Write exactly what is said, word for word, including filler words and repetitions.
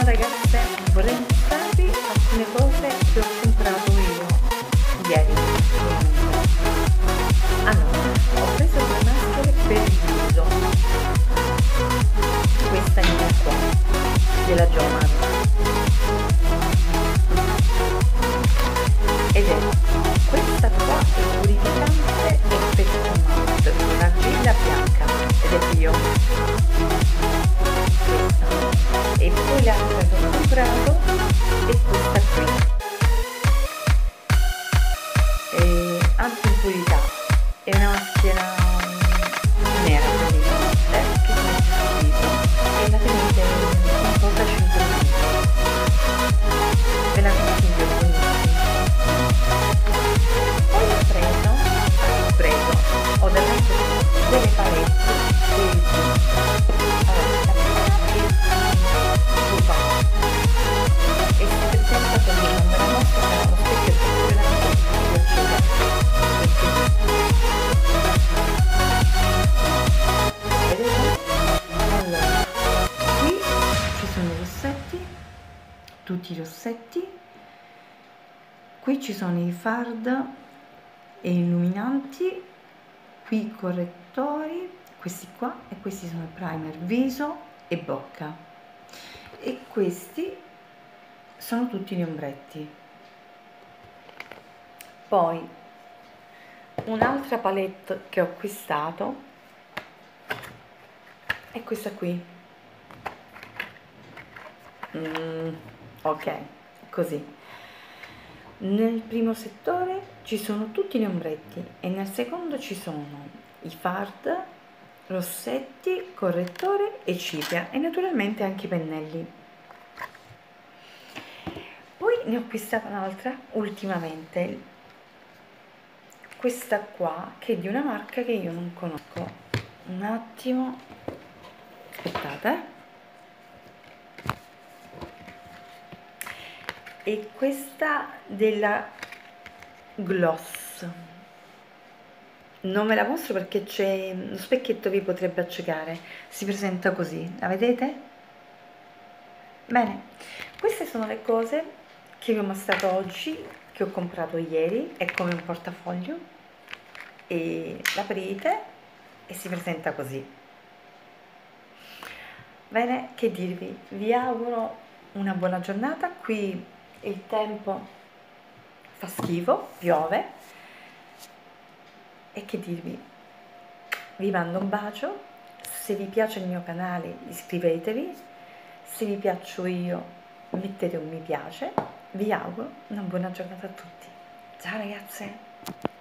ragazze, vorrei mostrarvi alcune cose che ho comprato io ieri. Allora, ho preso due maschere per il viso, questa è mia qua, della Jomar, ed è questa qua è purificante e perfumante, un'argilla bianca, ed è bio. E poi l'altra che ho comprato è questa qui, è anti-impurità, è una maschera nera praticamente che si mette sul viso e la tenete un po' da cinque minuti, ve la consiglio, è buonissima. Poi ho preso, ho preso, ho davanti delle palette dei e si presenta così, non me la mostro però lo specchio è veramente vedete? Allora, qui ci sono i rossetti, tutti i rossetti, qui ci sono i fard e illuminanti, qui i correttori, questi qua, e questi sono i primer viso e bocca, e questi sono tutti gli ombretti. Poi un'altra palette che ho acquistato è questa qui, mm, ok, così. Nel primo settore ci sono tutti gli ombretti e nel secondo ci sono i fard, rossetti, correttore e cipria, e naturalmente anche i pennelli. Poi ne ho acquistata un'altra ultimamente, questa qua, che è di una marca che io non conosco. Un attimo, aspettate, e questa della Gloss, non me la mostro perché c'è lo specchietto, vi potrebbe accecare, si presenta così, la vedete? Bene, queste sono le cose che vi ho mostrato oggi, che ho comprato ieri. È come un portafoglio e l'aprite e si presenta così. Bene, che dirvi, vi auguro una buona giornata. Qui il tempo fa schifo, piove, e che dirvi, vi mando un bacio. Se vi piace il mio canale iscrivetevi, se vi piaccio io mettete un mi piace. Vi auguro una buona giornata a tutti. Ciao ragazze!